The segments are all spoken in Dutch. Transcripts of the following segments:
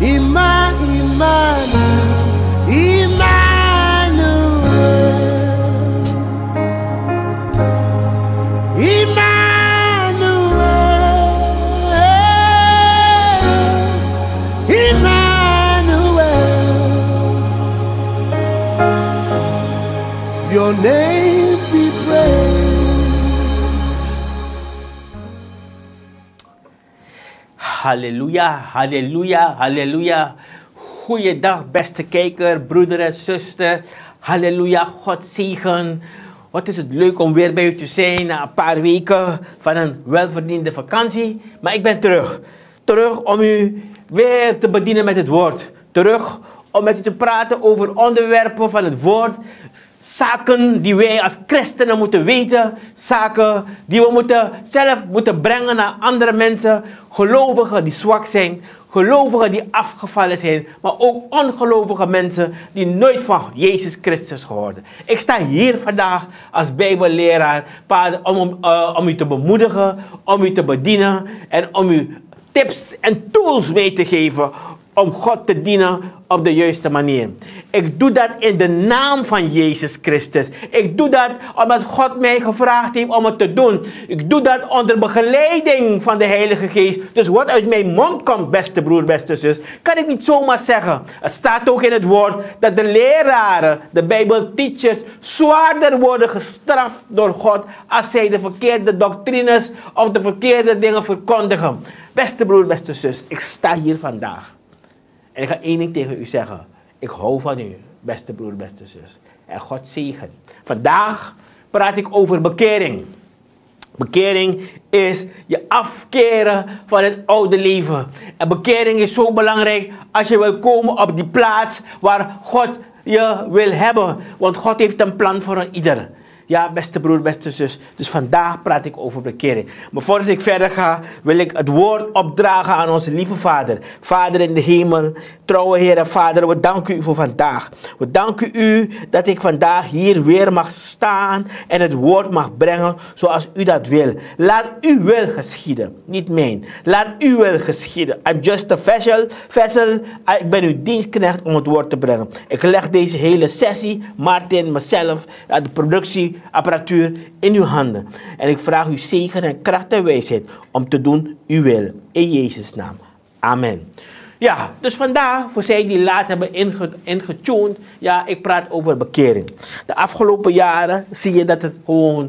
Your name be praised. Halleluja, halleluja, halleluja. Goeiedag beste kijker, broeder en zuster. Halleluja, God zegen. Wat is het leuk om weer bij u te zijn na een paar weken van een welverdiende vakantie. Maar ik ben terug. Terug om u weer te bedienen met het woord. Terug om met u te praten over onderwerpen van het woord. Zaken die wij als christenen moeten weten. Zaken die we zelf moeten brengen naar andere mensen. Gelovigen die zwak zijn. Gelovigen die afgevallen zijn. Maar ook ongelovige mensen die nooit van Jezus Christus gehoord. Ik sta hier vandaag als bijbelleraar. Om u te bemoedigen. Om u te bedienen. En om u tips en tools mee te geven. Om God te dienen op de juiste manier. Ik doe dat in de naam van Jezus Christus. Ik doe dat omdat God mij gevraagd heeft om het te doen. Ik doe dat onder begeleiding van de Heilige Geest. Dus wat uit mijn mond komt, beste broer, beste zus, kan ik niet zomaar zeggen. Het staat ook in het woord dat de leraren, de Bijbelteachers, zwaarder worden gestraft door God als zij de verkeerde doctrines of de verkeerde dingen verkondigen. Beste broer, beste zus, ik sta hier vandaag. En ik ga één ding tegen u zeggen. Ik hou van u, beste broer, beste zus. En God zegen. Vandaag praat ik over bekering. Bekering is je afkeren van het oude leven. En bekering is zo belangrijk als je wil komen op die plaats waar God je wil hebben. Want God heeft een plan voor ieder. Ja, beste broer, beste zus. Dus vandaag praat ik over bekering. Maar voordat ik verder ga, wil ik het woord opdragen aan onze lieve Vader. Vader in de hemel, trouwe Heer en Vader, we danken u voor vandaag. We danken u dat ik vandaag hier weer mag staan en het woord mag brengen zoals u dat wil. Laat uw wil geschieden, niet mijn. Laat uw wil geschieden. I'm just a vessel. Ik ben uw dienstknecht om het woord te brengen. Ik leg deze hele sessie, Martin, mezelf, de productieapparatuur in uw handen. En ik vraag u zegen en kracht en wijsheid om te doen uw wil. In Jezus' naam. Amen. Ja, dus vandaag, voor zij die laat hebben ingetuned, ja, ik praat over bekering. De afgelopen jaren zie je dat het gewoon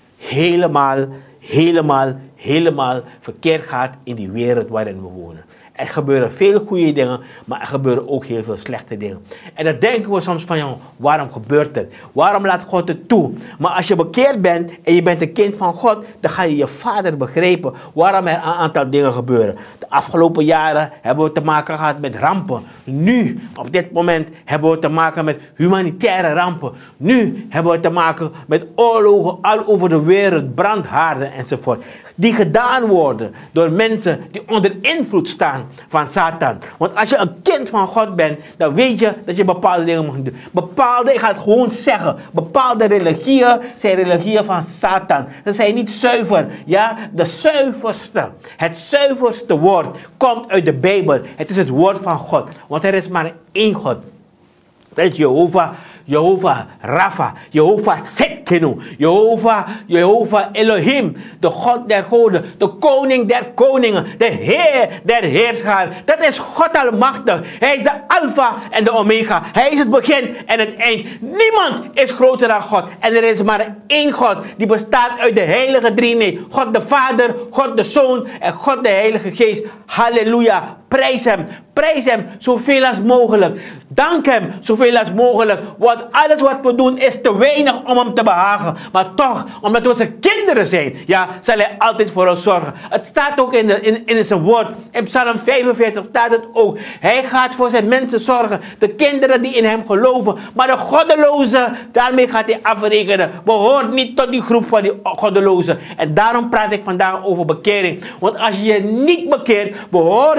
helemaal verkeerd gaat in die wereld waarin we wonen. Er gebeuren veel goede dingen, maar er gebeuren ook heel veel slechte dingen. En dan denken we soms van, joh, waarom gebeurt het? Waarom laat God het toe? Maar als je bekeerd bent en je bent een kind van God, dan ga je je vader begrijpen waarom er een aantal dingen gebeuren. De afgelopen jaren hebben we te maken gehad met rampen. Nu, op dit moment, hebben we te maken met humanitaire rampen. Nu hebben we te maken met oorlogen al over de wereld, brandhaarden enzovoort. Die gedaan worden door mensen die onder invloed staan van Satan. Want als je een kind van God bent, dan weet je dat je bepaalde dingen mag doen. Ik ga het gewoon zeggen, bepaalde religieën zijn religieën van Satan. Ze zijn niet zuiver. Ja, het zuiverste woord komt uit de Bijbel. Het is het woord van God. Want er is maar één God. Dat is Jehovah Rapha, Jehovah Tsidkenu, Jehovah Elohim, de God der goden, de koning der koningen, de Heer der heerscharen. Dat is God almachtig. Hij is de Alpha en de Omega. Hij is het begin en het eind. Niemand is groter dan God. En er is maar één God die bestaat uit de heilige drieënheid. God de Vader, God de Zoon en God de Heilige Geest. Halleluja. Prijs hem zoveel als mogelijk. Dank hem zoveel als mogelijk. Want alles wat we doen is te weinig om hem te behagen. Maar toch, omdat we zijn kinderen zijn, ja, zal hij altijd voor ons zorgen. Het staat ook in zijn woord. In Psalm 45 staat het ook. Hij gaat voor zijn mensen zorgen. De kinderen die in hem geloven. Maar de goddelozen, daarmee gaat hij afrekenen. Behoort niet tot die groep van die goddelozen. En daarom praat ik vandaag over bekering. Want als je je niet bekeert, behoor je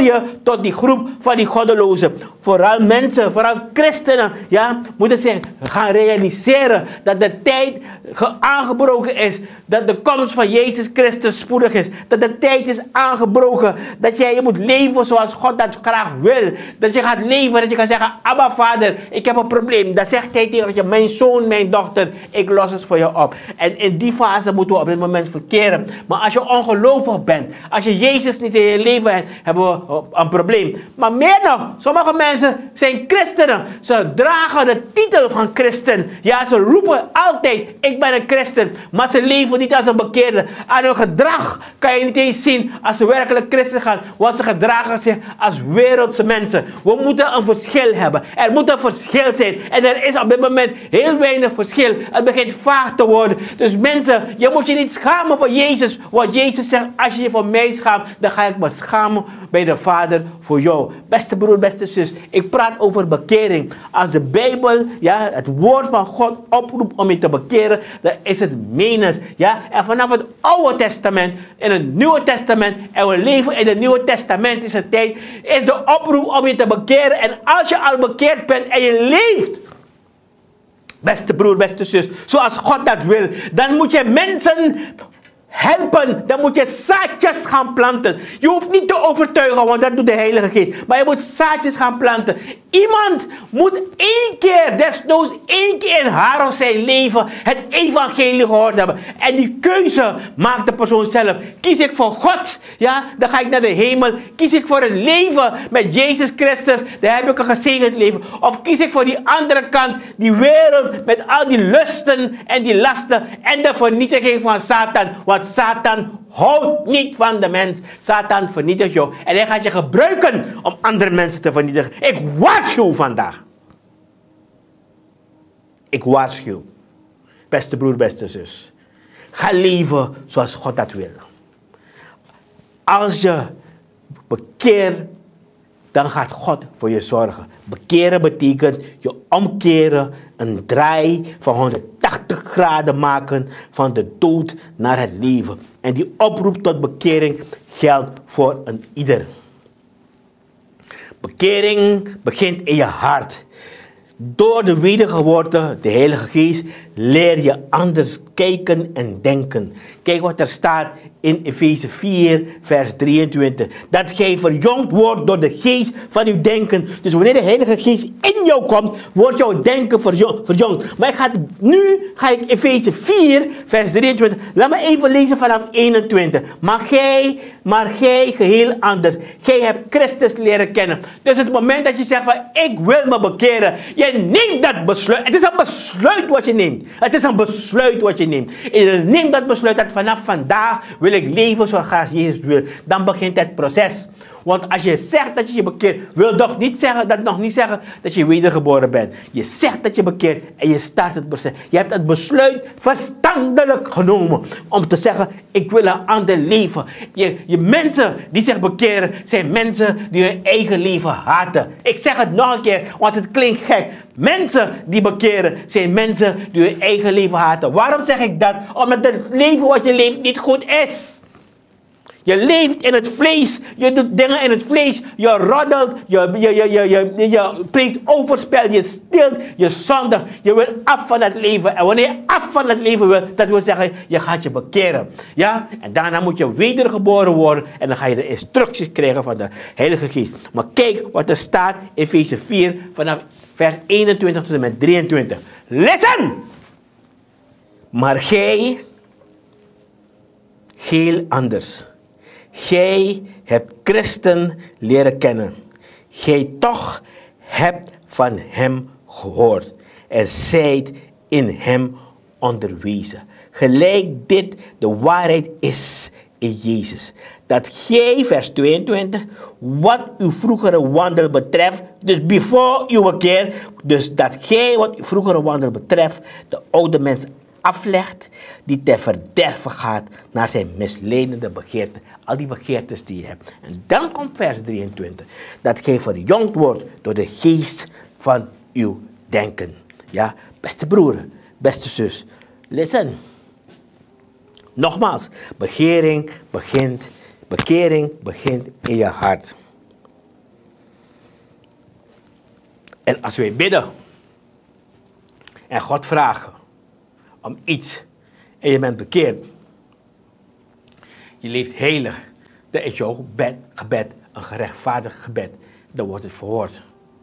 tot die groep van die goddelozen. Vooral mensen, vooral christenen, ja, moeten zich gaan realiseren dat de tijd aangebroken is. Dat de komst van Jezus Christus spoedig is. Dat de tijd is aangebroken. Dat je moet leven zoals God dat graag wil. Dat je gaat leven, dat je gaat zeggen, Abba Vader, ik heb een probleem. Dan zegt hij tegen je, mijn zoon, mijn dochter, ik los het voor je op. En in die fase moeten we op dit moment verkeren. Maar als je ongelovig bent, als je Jezus niet in je leven hebt, hebben we een probleem. Maar meer nog, sommige mensen zijn christenen. Ze dragen de titel van christen. Ja, ze roepen altijd, ik ben een christen. Maar ze leven niet als een bekeerde. Aan hun gedrag kan je niet eens zien als ze werkelijk christen gaan. Want ze gedragen zich als wereldse mensen. We moeten een verschil hebben. Er moet een verschil zijn. En er is op dit moment heel weinig verschil. Het begint vaag te worden. Dus mensen, je moet je niet schamen voor Jezus. Want Jezus zegt, als je je voor mij schaamt, dan ga ik me schamen bij de Vader voor jou. Beste broer, beste zus, ik praat over bekering. Als de Bijbel, ja, het woord van God oproept om je te bekeren, dan is het menens. Ja? En vanaf het Oude Testament in het Nieuwe Testament, en we leven in het Nieuwe Testamentische tijd, is de oproep om je te bekeren. En als je al bekeerd bent en je leeft, beste broer, beste zus, zoals God dat wil, dan moet je mensen helpen. Dan moet je zaadjes gaan planten. Je hoeft niet te overtuigen, want dat doet de Heilige Geest. Maar je moet zaadjes gaan planten. Iemand moet één keer, desnoods één keer in haar of zijn leven, het evangelie gehoord hebben. En die keuze maakt de persoon zelf. Kies ik voor God, ja, dan ga ik naar de hemel. Kies ik voor het leven met Jezus Christus, dan heb ik een gezegend leven. Of kies ik voor die andere kant, die wereld met al die lusten en die lasten en de vernietiging van Satan. Want Satan houdt niet van de mens. Satan vernietigt jou. En hij gaat je gebruiken om andere mensen te vernietigen. Ik waarschuw vandaag. Ik waarschuw. Beste broer, beste zus. Ga leven zoals God dat wil. Als je bekeert, dan gaat God voor je zorgen. Bekeren betekent je omkeren, een draai van 180 graden maken van de dood naar het leven. En die oproep tot bekering geldt voor een ieder. Bekering begint in je hart. Door de wedergeboorte, de Heilige Geest, leer je anders kijken en denken. Kijk wat er staat in Efeze 4, vers 23. Dat gij verjongd wordt door de geest van uw denken. Dus wanneer de Heilige Geest in jou komt, wordt jouw denken verjongd. Maar nu ga ik Efeze 4, vers 23. Laat me even lezen vanaf 21. Maar gij geheel anders. Gij hebt Christus leren kennen. Dus het moment dat je zegt van ik wil me bekeren. Je neemt dat besluit. Het is een besluit wat je neemt. Het is een besluit wat je neemt. En je neemt dat besluit dat vanaf vandaag wil ik leven zoals graag Jezus wil. Dan begint het proces. Want als je zegt dat je je bekeert, wil nog niet zeggen dat je wedergeboren bent. Je zegt dat je bekeert en je start het proces. Je hebt het besluit verstandelijk genomen om te zeggen, ik wil een ander leven. Je mensen die zich bekeren, zijn mensen die hun eigen leven haten. Ik zeg het nog een keer, want het klinkt gek. Mensen die bekeren zijn mensen die hun eigen leven haten. Waarom zeg ik dat? Omdat het leven wat je leeft niet goed is. Je leeft in het vlees, je doet dingen in het vlees, je roddelt, je pleegt overspel, je steelt, je zondigt. Je wil af van het leven. En wanneer je af van het leven wil, dat wil zeggen, je gaat je bekeren. Ja? En daarna moet je wedergeboren worden en dan ga je de instructies krijgen van de Heilige Geest. Maar kijk wat er staat in Efeze 4 vanaf vers 21 tot en met 23. Listen! Maar gij, heel anders. Gij hebt Christen leren kennen. Gij toch hebt van hem gehoord. En zijt in hem onderwezen. Gelijk dit de waarheid is in Jezus. Dat gij, vers 22, wat uw vroegere wandel betreft, dus before uw bekeer, dus dat gij wat uw vroegere wandel betreft, de oude mens aflegt, die ter verderven gaat naar zijn misleidende begeerten. Al die begeertes die je hebt. En dan komt vers 23. Dat gij verjongd wordt door de geest van uw denken. Ja, beste broer, beste zus. Listen. Nogmaals, bekering begint in je hart. En als wij bidden en God vragen om iets en je bent bekeerd, je leeft heilig, dan is jouw gebed een gerechtvaardigd gebed. Dan wordt het verhoord.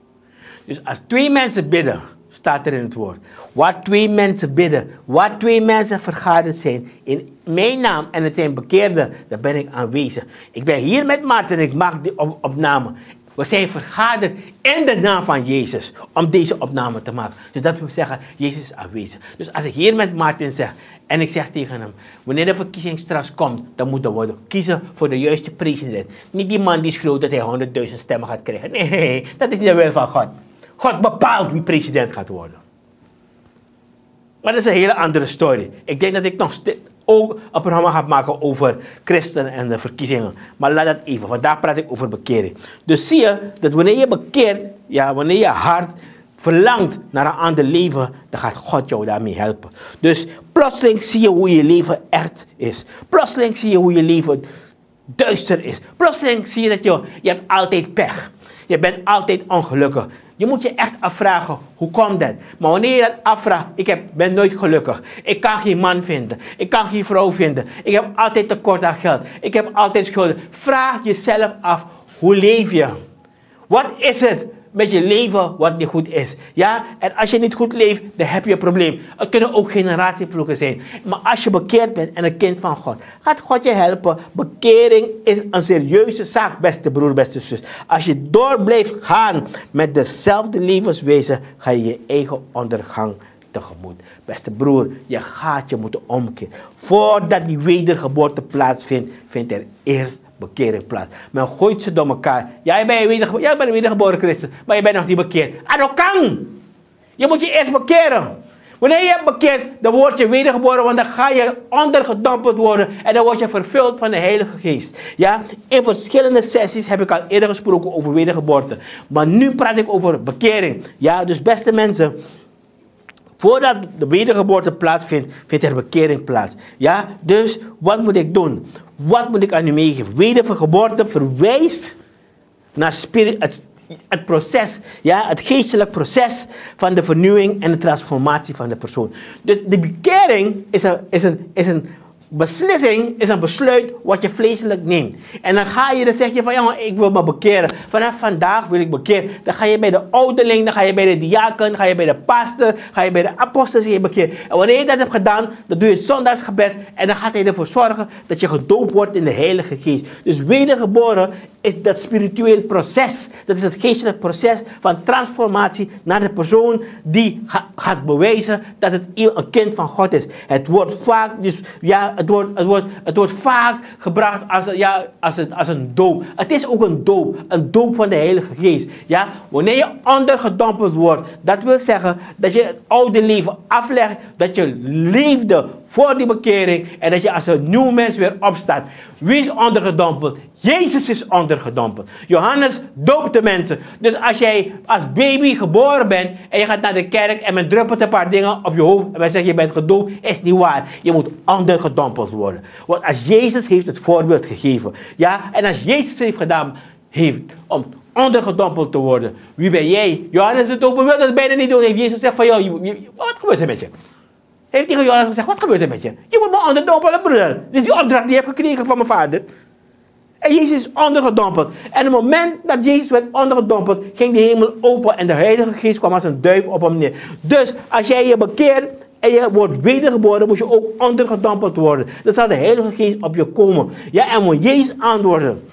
Dus als 2 mensen bidden, staat er in het woord. Waar 2 mensen bidden, waar 2 mensen vergaderd zijn in mijn naam en het zijn bekeerden, dan ben ik aanwezig. Ik ben hier met Maarten en ik maak die opname. We zijn vergaderd in de naam van Jezus om deze opname te maken. Dus dat wil zeggen, Jezus is aanwezig. Dus als ik hier met Maarten zeg en ik zeg tegen hem, wanneer de verkiezing straks komt, dan moeten we worden kiezen voor de juiste president. Niet die man die schreeuwt dat hij 100.000 stemmen gaat krijgen. Nee, dat is niet de wil van God. God bepaalt wie president gaat worden. Maar dat is een hele andere story. Ik denk dat ik nog ook een programma ga maken over christenen en de verkiezingen. Maar laat dat even. Vandaag praat ik over bekering. Dus zie je dat wanneer je bekeert, ja, wanneer je hart verlangt naar een ander leven, dan gaat God jou daarmee helpen. Dus plotseling zie je hoe je leven echt is. Plotseling zie je hoe je leven duister is. Plotseling zie je dat je hebt altijd pech. Je bent altijd ongelukkig. Je moet je echt afvragen, hoe komt dat? Maar wanneer je dat afvraagt, ben nooit gelukkig. Ik kan geen man vinden. Ik kan geen vrouw vinden. Ik heb altijd tekort aan geld. Ik heb altijd schulden. Vraag jezelf af, hoe leef je? Wat is het met je leven wat niet goed is? Ja? En als je niet goed leeft, dan heb je een probleem. Het kunnen ook generatievloeken zijn. Maar als je bekeerd bent en een kind van God, gaat God je helpen. Bekering is een serieuze zaak, beste broer, beste zus. Als je door blijft gaan met dezelfde levenswijze, ga je je eigen ondergang tegemoet. Beste broer, je gaat je moeten omkeren. Voordat die wedergeboorte plaatsvindt, vindt er eerst bekering plaats. Men gooit ze door elkaar. Jij bent een wedergeboren christen, maar je bent nog niet bekeerd. En dat kan. Je moet je eerst bekeren. Wanneer je hebt bekeerd, dan word je wedergeboren, want dan ga je ondergedompeld worden en dan word je vervuld van de Heilige Geest. Ja? In verschillende sessies heb ik al eerder gesproken over wedergeboorte. Maar nu praat ik over bekering. Ja? Dus beste mensen, voordat de wedergeboorte plaatsvindt, vindt er bekering plaats. Ja? Dus wat moet ik doen? Wat moet ik aan u meegeven? Wedergeboorte verwijst naar het proces, ja, het geestelijk proces van de vernieuwing en de transformatie van de persoon. Dus de bekering is een beslissing, is een besluit wat je vleeselijk neemt. En dan zeg je van, ja, ik wil me bekeren. Vanaf vandaag wil ik bekeren. Dan ga je bij de ouderling, dan ga je bij de diaken, dan ga je bij de pastor, ga je bij de apostel je bekeren. En wanneer je dat hebt gedaan, dan doe je het zondagsgebed en dan gaat hij ervoor zorgen dat je gedoopt wordt in de Heilige Geest. Dus wedergeboren is dat spiritueel proces. Dat is het geestelijk proces van transformatie naar de persoon die gaat bewijzen dat het een kind van God is. Het wordt vaak, dus ja, het wordt vaak gebracht als een doop. Het is ook een doop van de Heilige Geest. Ja? Wanneer je ondergedompeld wordt, dat wil zeggen dat je het oude leven aflegt, dat je leefde voor die bekering en dat je als een nieuw mens weer opstaat. Wie is ondergedompeld? Jezus is ondergedompeld. Johannes doopte mensen. Dus als jij als baby geboren bent en je gaat naar de kerk en men druppelt een paar dingen op je hoofd en men zegt je bent gedoopt, is niet waar. Je moet ondergedompeld worden. Want als Jezus heeft het voorbeeld gegeven. Ja? En als Jezus heeft om ondergedompeld te worden, wie ben jij? Johannes de Doper wil dat bijna niet doen. Heeft Jezus gezegd van jou, wat gebeurt er met je? Heeft tegen Johannes gezegd, wat gebeurt er met je? Je moet me onderdompelen, broeder. Dit is die opdracht die je hebt gekregen van mijn vader. En Jezus is ondergedompeld. En op het moment dat Jezus werd ondergedompeld, ging de hemel open en de Heilige Geest kwam als een duif op hem neer. Dus als jij je bekeert en je wordt wedergeboren, moet je ook ondergedompeld worden. Dan zal de Heilige Geest op je komen. Ja, en moet Jezus antwoorden.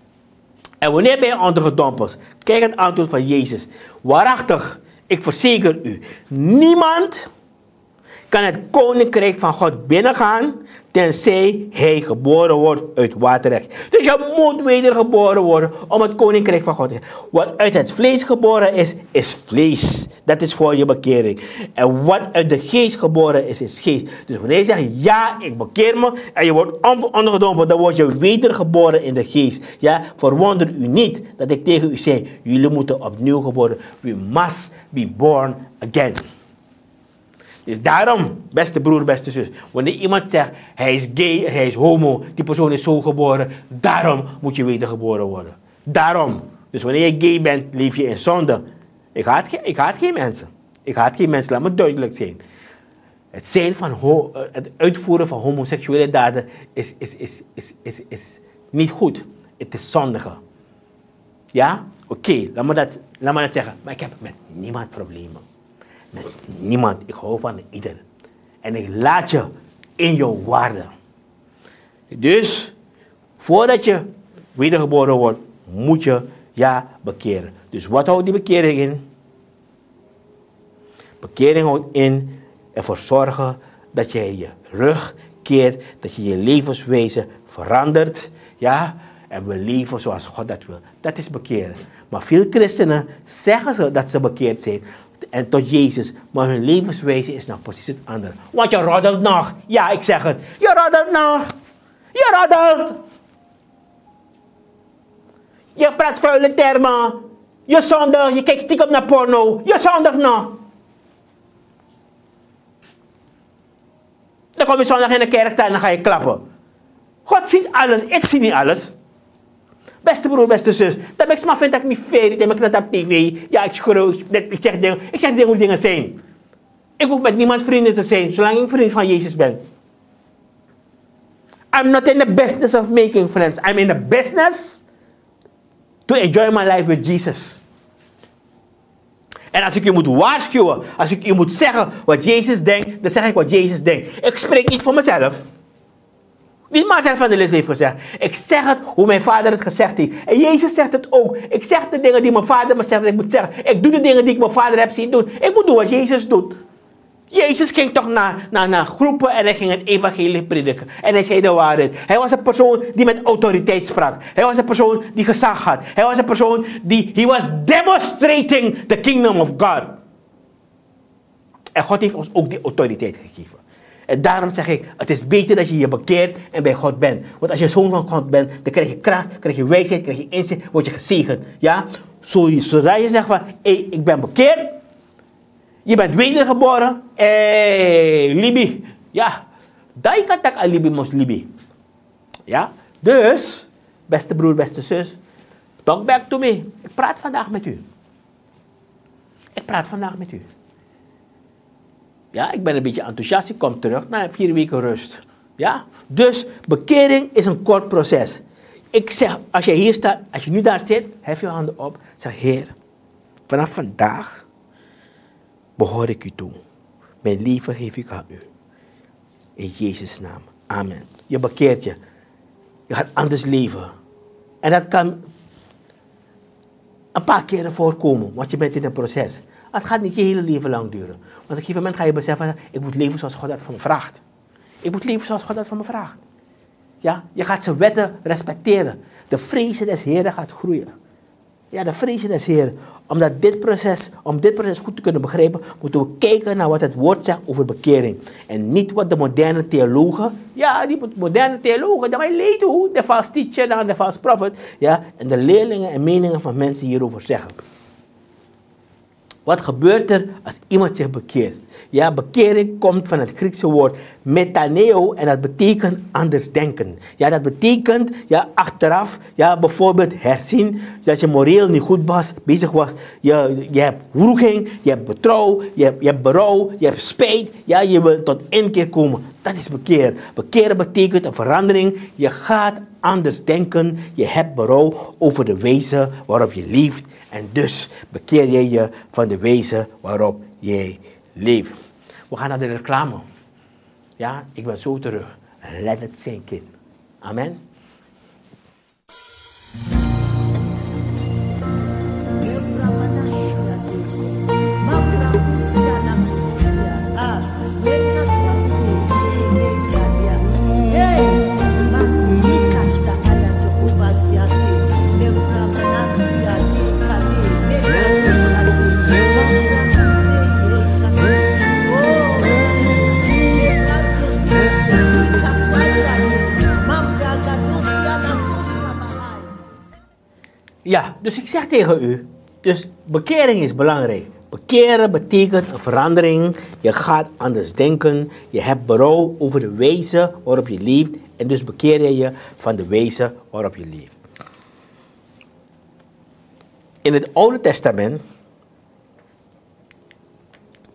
En wanneer ben je ondergedompeld? Kijk het antwoord van Jezus. Waarachtig, ik verzeker u, niemand kan het koninkrijk van God binnengaan, tenzij hij geboren wordt uit waterrecht. Dus je moet wedergeboren worden om het koninkrijk van God te hebben. Wat uit het vlees geboren is, is vlees. Dat is voor je bekering. En wat uit de geest geboren is, is geest. Dus wanneer je zegt, ja, ik bekeer me, en je wordt ondergedompeld, dan word je wedergeboren in de geest. Ja, verwonder u niet dat ik tegen u zei, jullie moeten opnieuw geboren. We must be born again. Dus daarom, beste broer, beste zus, wanneer iemand zegt, hij is gay, hij is homo, die persoon is zo geboren, daarom moet je wedergeboren worden. Daarom. Dus wanneer je gay bent, leef je in zonde. Ik haat geen mensen. Ik haat geen mensen, laat me duidelijk zijn. Het uitvoeren van homoseksuele daden is niet goed. Het is zondige. Ja? Oké, laat me dat zeggen. Maar ik heb met niemand problemen. Met niemand. Ik hou van ieder. En ik laat je in jouw waarde. Dus, voordat je wedergeboren wordt, moet je bekeren. Dus wat houdt die bekering in? Bekering houdt in ervoor zorgen dat je je rug keert, dat je je levenswijze verandert, ja, en wil leven zoals God dat wil. Dat is bekeren. Maar veel christenen zeggen ze dat ze bekeerd zijn en tot Jezus, maar hun levenswijze is nog precies het andere. Want je roddelt nog. Ja, ik zeg het. Je roddelt nog. Je roddelt. Je praat vuile termen. Je zondigt. Je kijkt stiekem naar porno. Je zondigt nog. Dan kom je zondag in de kerk staan en dan ga je klappen. God ziet alles. Ik zie niet alles. Beste broer, beste zus. Dat ik vind dat ik niet fair. Dat ik dat op tv. Ja, ik schreeuw. Ik zeg dingen hoe dingen zijn. Ik hoef met niemand vrienden te zijn. Zolang ik vriend van Jezus ben. I'm not in the business of making friends. I'm in the business to enjoy my life with Jesus. En als ik je moet waarschuwen, als ik je moet zeggen wat Jezus denkt, dan zeg ik wat Jezus denkt. Ik spreek niet voor mezelf. Niet Marcel van der Lis heeft gezegd. Ik zeg het hoe mijn vader het gezegd heeft. En Jezus zegt het ook. Ik zeg de dingen die mijn vader me zegt dat ik moet zeggen. Ik doe de dingen die ik mijn vader heb zien doen. Ik moet doen wat Jezus doet. Jezus ging toch naar groepen en hij ging het evangelie prediken. En hij zei de waarheid. Hij was een persoon die met autoriteit sprak. Hij was een persoon die gezag had. Hij was een persoon die... He was demonstrating the kingdom of God. En God heeft ons ook die autoriteit gegeven. En daarom zeg ik, het is beter dat je je bekeert en bij God bent. Want als je zoon van God bent, dan krijg je kracht, krijg je wijsheid, krijg je inzicht, word je gezegend. Ja? Zodra je zegt van, ik ben bekeerd. Je bent wedergeboren. Libi. Ja. Dai katak al libi mos libi. Ja. Dus, beste broer, beste zus. Talk back to me. Ik praat vandaag met u. Ik praat vandaag met u. Ja, ik ben een beetje enthousiast. Ik kom terug na 4 weken rust. Ja. Dus, bekering is een kort proces. Ik zeg, als je hier staat, als je nu daar zit, hef je handen op. Zeg, Heer, vanaf vandaag behoor ik u toe. Mijn leven geef ik aan u. In Jezus' naam. Amen. Je bekeert je. Je gaat anders leven. En dat kan een paar keren voorkomen, want je bent in een proces. Het gaat niet je hele leven lang duren. Want op een gegeven moment ga je beseffen, ik moet leven zoals God dat van me vraagt. Ik moet leven zoals God dat van me vraagt. Ja? Je gaat zijn wetten respecteren. De vrezen des Heren gaat groeien. Ja, de vrezen des Heren. Om dit proces goed te kunnen begrijpen, moeten we kijken naar wat het woord zegt over bekering. En niet wat de moderne theologen, ja, die moderne theologen, dat wij leed hoe, de false teacher en de false prophet, ja, en de leerlingen en meningen van mensen hierover zeggen. Wat gebeurt er als iemand zich bekeert? Ja, bekering komt van het Griekse woord metaneo en dat betekent anders denken. Ja, dat betekent ja, achteraf, ja, bijvoorbeeld herzien, dat je moreel niet goed bezig was. Je hebt wroeging, je hebt betrouw, je hebt berouw, je hebt spijt. Ja, je wil tot inkeer komen. Dat is bekeren. Bekeren betekent een verandering. Je gaat anders denken. Je hebt berouw over de wijze waarop je leeft. En dus bekeer je je van de wijze waarop jij leeft. We gaan naar de reclame. Ja, ik ben zo terug. Let it sink in. Amen. Ja, dus ik zeg tegen u, dus bekering is belangrijk. Bekeren betekent een verandering. Je gaat anders denken. Je hebt berouw over de wijze waarop je leeft. En dus bekeer je je van de wijze waarop je leeft. In het Oude Testament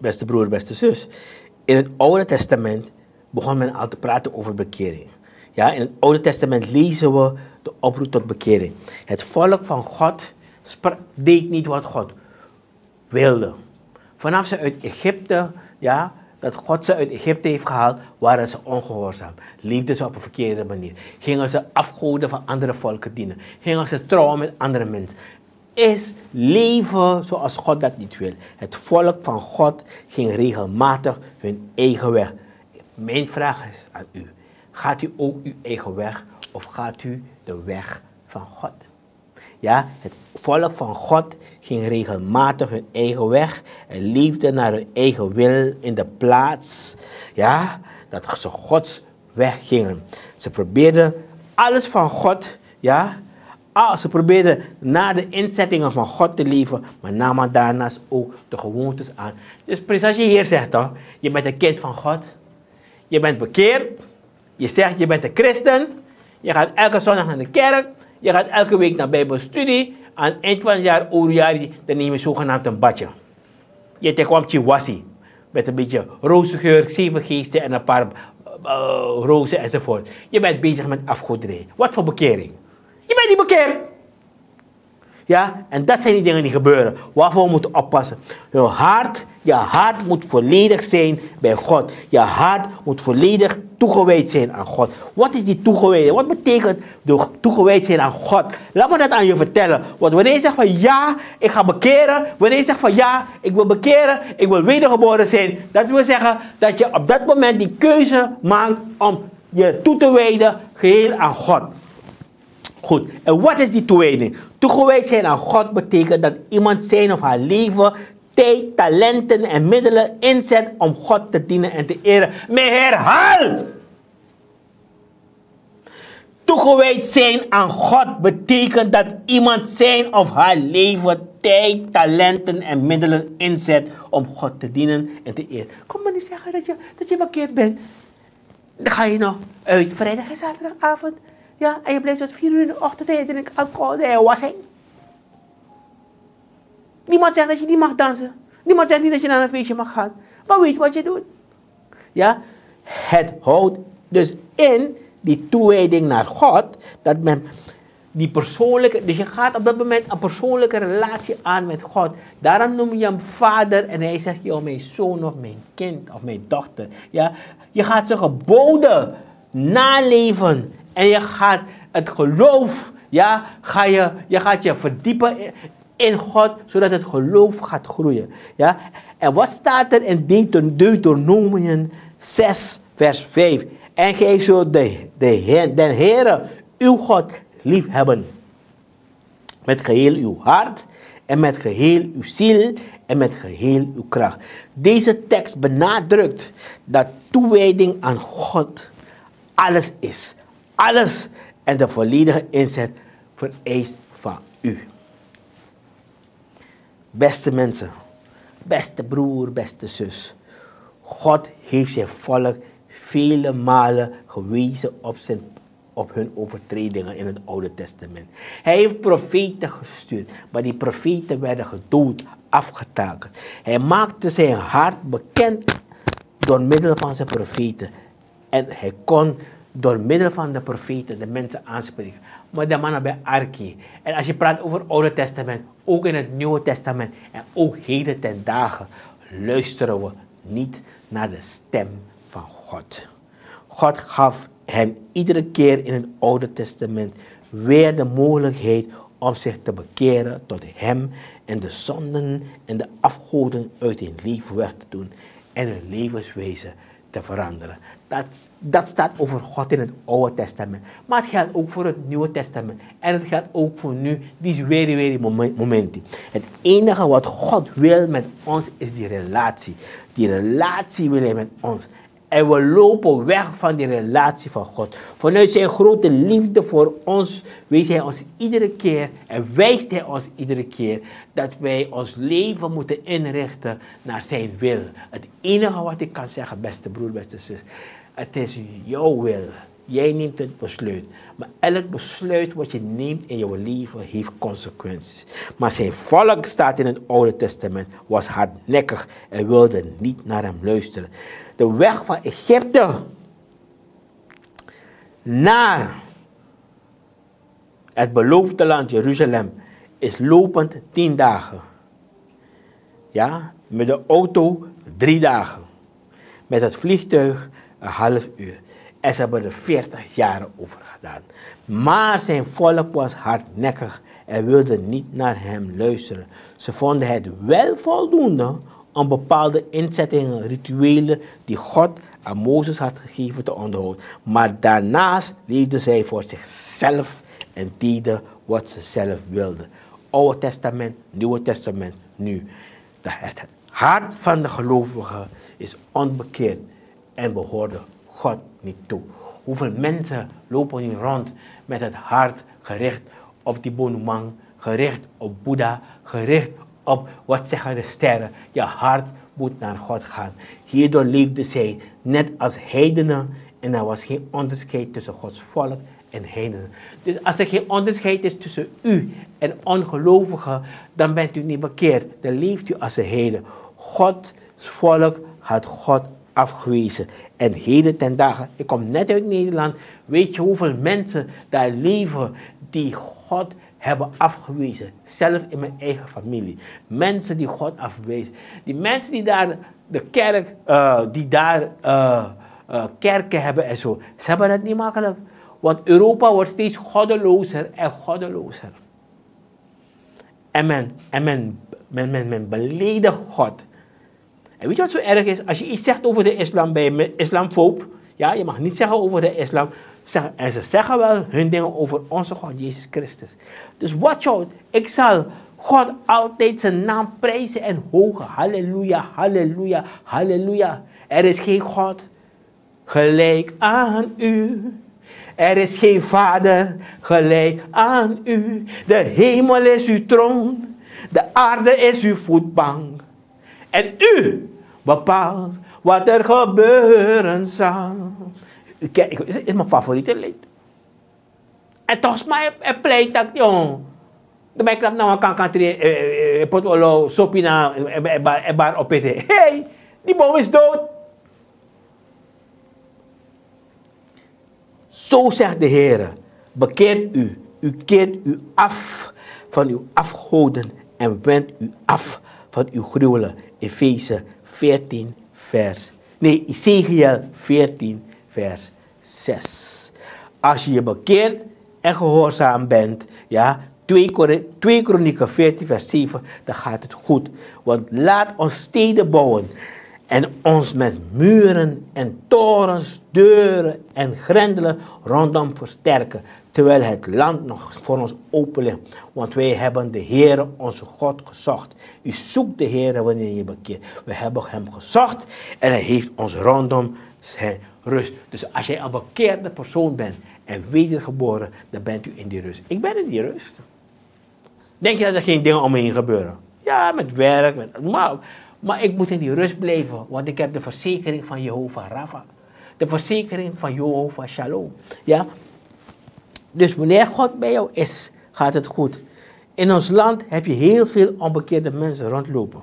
beste broer, beste zus. In het Oude Testament begon men al te praten over bekering. Ja, in het Oude Testament lezen we de oproep tot bekering. Het volk van God deed niet wat God wilde. Vanaf ze uit Egypte, ja, dat God ze uit Egypte heeft gehaald, waren ze ongehoorzaam. Leefden ze op een verkeerde manier. Gingen ze afgoden van andere volken dienen. Gingen ze trouwen met andere mensen. Is leven zoals God dat niet wil. Het volk van God ging regelmatig hun eigen weg. Mijn vraag is aan u. Gaat u ook uw eigen weg of gaat u de weg van God? Ja, het volk van God ging regelmatig hun eigen weg en leefde naar hun eigen wil in de plaats, ja, dat ze Gods weg gingen. Ze probeerden alles van God, ja, ze probeerden naar de inzettingen van God te leven, maar namen daarnaast ook de gewoontes aan. Dus precies als je hier zegt, toch, je bent een kind van God, je bent bekeerd, je zegt je bent een christen, je gaat elke zondag naar de kerk, je gaat elke week naar bijbelstudie. Aan het eind van het jaar, oorjaar, dan neem je zogenaamd een badje. Je kwam chiwassi. Met een beetje rozengeur, 7 geesten en een paar rozen enzovoort. Je bent bezig met afgoderij. Wat voor bekering? Je bent niet bekeerd. Ja, en dat zijn die dingen die gebeuren. Waarvoor we moeten oppassen. Je hart moet volledig zijn bij God. Je hart moet volledig toegewijd zijn aan God. Wat is die toegewijding? Wat betekent toegewijd zijn aan God? Laat me dat aan je vertellen. Want wanneer je zegt van ja, ik ga bekeren. Wanneer je zegt van ja, ik wil bekeren. Ik wil wedergeboren zijn. Dat wil zeggen dat je op dat moment die keuze maakt om je toe te wijden geheel aan God. Goed, en wat is die toewijding? Toegewijd zijn aan God betekent dat iemand zijn of haar leven, tijd, talenten en middelen inzet om God te dienen en te eren. Maar herhaal! Toegewijd zijn aan God betekent dat iemand zijn of haar leven, tijd, talenten en middelen inzet om God te dienen en te eren. Kom maar niet zeggen dat je bekeerd bent. Dan ga je nog uit vrijdag en zaterdagavond. Ja, en je blijft tot 4 uur in de ochtend en je drinkt alcohol en wassing. Niemand zegt dat je niet mag dansen. Niemand zegt niet dat je naar een feestje mag gaan. Maar weet wat je doet. Ja, het houdt dus in die toewijding naar God, dat men die persoonlijke, dus je gaat op dat moment een persoonlijke relatie aan met God. Daarom noem je hem vader en hij zegt, joh, mijn zoon of mijn kind of mijn dochter. Ja, je gaat zijn geboden naleven. En je gaat het geloof, ja, je gaat je verdiepen in God, zodat het geloof gaat groeien. Ja? En wat staat er in Deuteronomium 6, vers 5? En gij zult den Heere, uw God, lief hebben. Met geheel uw hart en met geheel uw ziel en met geheel uw kracht. Deze tekst benadrukt dat toewijding aan God alles is. Alles en de volledige inzet vereist van u. Beste mensen, beste broer, beste zus. God heeft zijn volk vele malen gewezen op hun overtredingen in het Oude Testament. Hij heeft profeten gestuurd, maar die profeten werden gedood, afgetakeld. Hij maakte zijn hart bekend door middel van zijn profeten. En hij kon door middel van de profeten de mensen aanspreken. Maar de mannen bij Arki. En als je praat over het Oude Testament, ook in het Nieuwe Testament en ook heden ten dagen, luisteren we niet naar de stem van God. God gaf hen iedere keer in het Oude Testament weer de mogelijkheid om zich te bekeren tot hem en de zonden en de afgoden uit hun leven weg te doen en hun levenswijze te veranderen. Dat staat over God in het Oude Testament. Maar het geldt ook voor het Nieuwe Testament. En het geldt ook voor nu, die very momenten. Het enige wat God wil met ons is die relatie. Die relatie wil hij met ons. En we lopen weg van die relatie van God. Vanuit zijn grote liefde voor ons wijst hij ons iedere keer en wijst hij ons iedere keer dat wij ons leven moeten inrichten naar zijn wil. Het enige wat ik kan zeggen, beste broer, beste zus, het is jouw wil Jij neemt het besluit. Maar elk besluit wat je neemt in je leven heeft consequenties. Maar zijn volk, staat in het Oude Testament, was hardnekkig en wilde niet naar hem luisteren. De weg van Egypte naar het beloofde land Jeruzalem is lopend 10 dagen. Ja, met de auto 3 dagen. Met het vliegtuig een half uur. En ze hebben er 40 jaar over gedaan. Maar zijn volk was hardnekkig en wilde niet naar hem luisteren. Ze vonden het wel voldoende om bepaalde inzettingen, rituelen die God aan Mozes had gegeven te onderhouden. Maar daarnaast leefden zij voor zichzelf en deden wat ze zelf wilden. Oude Testament, Nieuwe Testament, nu. Het hart van de gelovige is onbekeerd en behoorde God niet toe. Hoeveel mensen lopen nu rond met het hart gericht op die Bonumang, gericht op Boeddha, gericht op wat zeggen de sterren. Je hart moet naar God gaan. Hierdoor leefden zij net als heidenen en er was geen onderscheid tussen Gods volk en heidenen. Dus als er geen onderscheid is tussen u en ongelovigen, dan bent u niet bekeerd. Dan leeft u als een heiden. Gods volk had God afgewezen. En heden ten dagen, ik kom net uit Nederland, weet je hoeveel mensen daar leven die God hebben afgewezen. Zelf in mijn eigen familie. Mensen die God afwezen. Die mensen die daar de kerk, kerken hebben en zo. Ze hebben het niet makkelijk. Want Europa wordt steeds goddelozer en goddelozer. En men beledigt God. En weet je wat zo erg is? Als je iets zegt over de islam, ben je islamfoob. Ja, je mag niet zeggen over de islam. En ze zeggen wel hun dingen over onze God, Jezus Christus. Dus watch out. Ik zal God altijd zijn naam prijzen en hogen. Halleluja, halleluja, halleluja. Er is geen God gelijk aan u. Er is geen vader gelijk aan u. De hemel is uw troon. De aarde is uw voetbank. En u bepaalt wat er gebeuren zal. Kijk, is mijn favoriete lied. En toch maar pleit dat, jong. Dan ben ik nou kan potolo sopina en bar op het. Hey, die boom is dood. Zo zegt de Heer, bekeert u, u keert u af van uw afgoden en wendt u af van uw gruwelen. Efeze 14 vers. Nee, Ezekiel 14 vers 6. Als je je bekeert en gehoorzaam bent, ja, 2 Kronieken 14 vers 7, dan gaat het goed. Want laat ons steden bouwen en ons met muren en torens, deuren en grendelen rondom versterken, terwijl het land nog voor ons open ligt. Want wij hebben de Heere onze God gezocht. U zoekt de Heere wanneer je bekeert. We hebben hem gezocht en hij heeft ons rondom zijn rust. Dus als jij een bekeerde persoon bent en wedergeboren, dan bent u in die rust. Ik ben in die rust. Denk je dat er geen dingen om me heen gebeuren? Ja, met werk, maar ik moet in die rust blijven, want ik heb de verzekering van Jehovah Rapha. De verzekering van Jehovah Shalom. Ja? Dus wanneer God bij jou is, gaat het goed. In ons land heb je heel veel onbekeerde mensen rondlopen.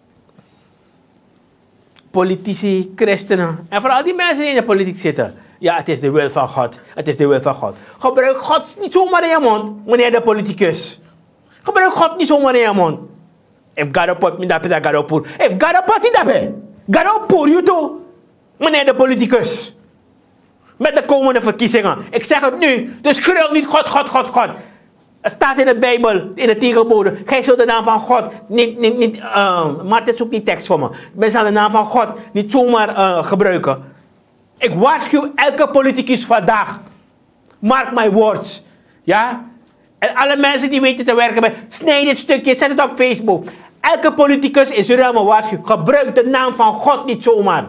Politici, christenen en vooral die mensen die in de politiek zitten. Ja, het is de wil van God. Het is de wil van God. Gebruik God niet zomaar in je mond, meneer de politicus. Gebruik God niet zomaar in je mond. If God pot me dape, God opur. If God pot me dape, God opur you too, meneer de politicus. Met de komende verkiezingen. Ik zeg het nu, dus schreeuw niet God, God, God, God. Het staat in de Bijbel, in de 10 geboden. Gij zult de naam van God niet Martin zoekt niet tekst voor me. Men zal de naam van God niet zomaar gebruiken. Ik waarschuw elke politicus vandaag. Mark my words. Ja? En alle mensen die weten te werken bij, snijd dit stukje, zet het op Facebook. Elke politicus in Suriname waarschuw, gebruik de naam van God niet zomaar.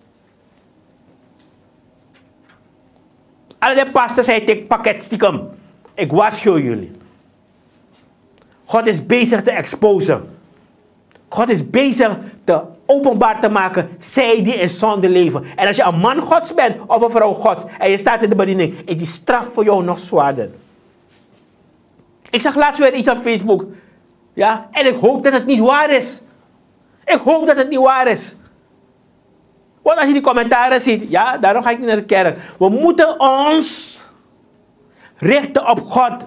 Alle de pastors zei ik pakket stiekem. Ik waarschuw jullie. God is bezig te exposen. God is bezig te openbaar te maken, zij die in zonde leven. En als je een man Gods bent of een vrouw Gods en je staat in de bediening, is die straf voor jou nog zwaarder. Ik zag laatst weer iets op Facebook. Ja, en ik hoop dat het niet waar is. Ik hoop dat het niet waar is. Want als je die commentaren ziet, ja, daarom ga ik niet naar de kerk. We moeten ons richten op God.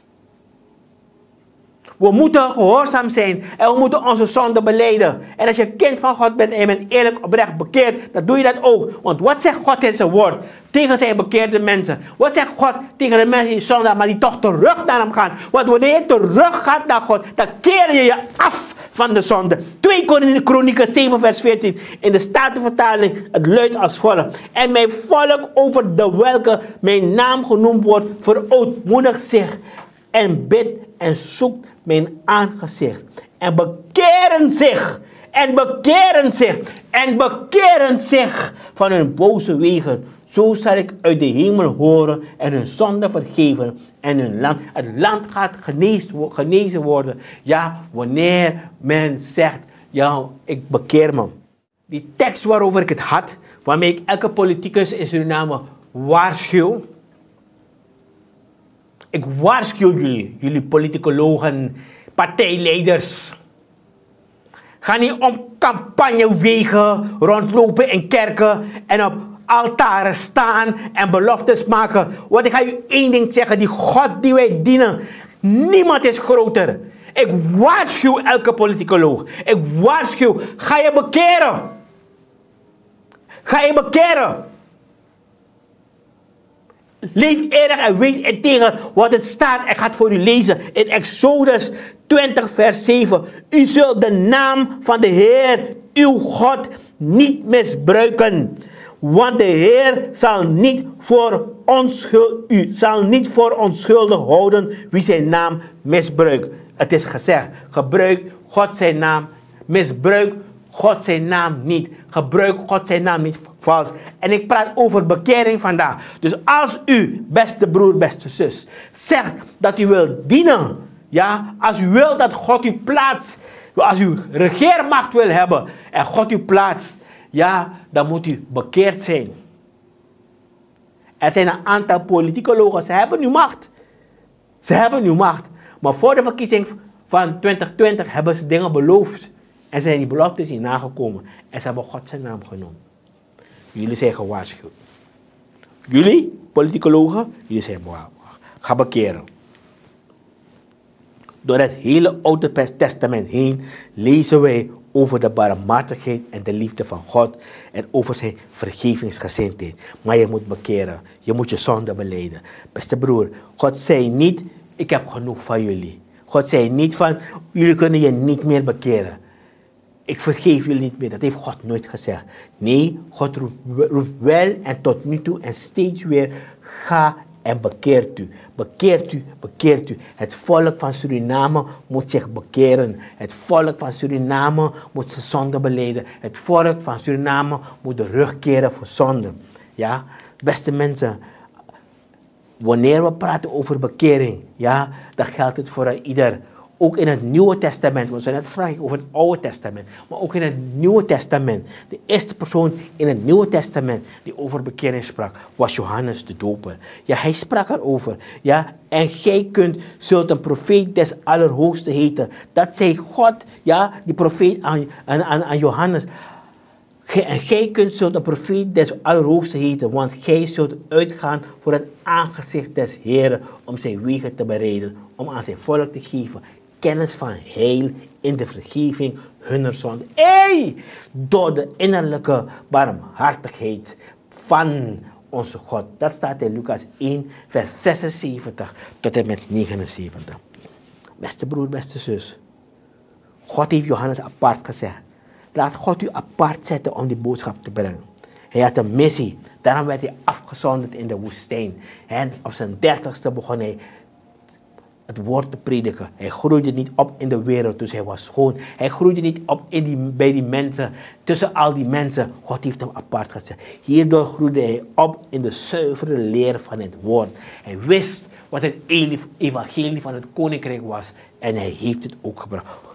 We moeten gehoorzaam zijn en we moeten onze zonde belijden. En als je kind van God bent en je bent eerlijk oprecht bekeerd, dan doe je dat ook. Want wat zegt God in zijn woord tegen zijn bekeerde mensen? Wat zegt God tegen de mensen die zonde, maar die toch terug naar hem gaan? Want wanneer je terug gaat naar God, dan keer je je af van de zonde. 2 Kronieken 7 vers 14 in de Statenvertaling, het luidt als volgt. En mijn volk over de welke mijn naam genoemd wordt, verootmoedigt zich en bidt en zoekt mijn aangezicht. En bekeren zich. En bekeren zich. En bekeren zich van hun boze wegen. Zo zal ik uit de hemel horen en hun zonde vergeven. En hun land. Het land gaat genezen worden. Ja, wanneer men zegt, ja, ik bekeer me. Die tekst waarover ik het had, waarmee ik elke politicus in Suriname waarschuw. Ik waarschuw jullie politicologen, partijleiders. Ga niet om campagnewegen rondlopen in kerken en op altaren staan en beloftes maken. Want ik ga u één ding zeggen, die God die wij dienen, niemand is groter. Ik waarschuw elke politicoloog. Ik waarschuw, ga je bekeren. Ga je bekeren. Leef eerlijk en wees integer wat het staat. Ik ga het voor u lezen in Exodus 20 vers 7. U zult de naam van de Heer, uw God, niet misbruiken. Want de Heer zal niet voor onschuldig houden wie zijn naam misbruikt. Het is gezegd, gebruik God zijn naam, misbruik God zijn naam niet. Gebruik God zijn naam niet vals. En ik praat over bekering vandaag. Dus als u, beste broer, beste zus, zegt dat u wilt dienen. Ja, als u wilt dat God u plaatst. Als u regeermacht wil hebben en God u plaatst. Ja, dan moet u bekeerd zijn. Er zijn een aantal politicologen. Ze hebben nu macht. Ze hebben nu macht. Maar voor de verkiezing van 2020 hebben ze dingen beloofd. En zijn die beloftes niet nagekomen. En ze hebben God zijn naam genoemd. Jullie zijn gewaarschuwd. Jullie, politicologen, jullie zijn ga bekeren. Door het hele Oude Testament heen lezen wij over de barmhartigheid en de liefde van God. En over zijn vergevingsgezindheid. Maar je moet bekeren. Je moet je zonde belijden. Beste broer, God zei niet, ik heb genoeg van jullie. God zei niet van, jullie kunnen je niet meer bekeren. Ik vergeef jullie niet meer. Dat heeft God nooit gezegd. Nee, God roept wel en tot nu toe en steeds weer. Ga en bekeert u. Bekeert u, bekeert u. Het volk van Suriname moet zich bekeren. Het volk van Suriname moet zijn zonde belijden. Het volk van Suriname moet de rug keren voor zonde. Ja, beste mensen. Wanneer we praten over bekering, ja, dan geldt het voor ieder. Ook in het Nieuwe Testament, want we zijn net vragen over het Oude Testament, maar ook in het Nieuwe Testament. De eerste persoon in het Nieuwe Testament die over bekering sprak, was Johannes de Doper. Ja, hij sprak erover. Ja, en gij zult een profeet des Allerhoogste heten. Dat zei God, ja, die profeet aan Johannes. En gij zult een profeet des Allerhoogste heten, want gij zult uitgaan voor het aangezicht des Heeren om zijn wegen te bereiden, om aan zijn volk te geven kennis van heil in de vergeving hunner zonden. Door de innerlijke barmhartigheid van onze God. Dat staat in Lucas 1, vers 76 tot en met 79. Beste broer, beste zus. God heeft Johannes apart gezegd. Laat God u apart zetten om die boodschap te brengen. Hij had een missie. Daarom werd hij afgezonderd in de woestijn. En op zijn 30ste begon hij het woord te prediken. Hij groeide niet op in de wereld, dus hij was schoon. Hij groeide niet op bij die mensen, tussen al die mensen. God heeft hem apart gezet. Hierdoor groeide hij op in de zuivere leer van het woord. Hij wist wat het evangelie van het koninkrijk was en hij heeft het ook gebracht.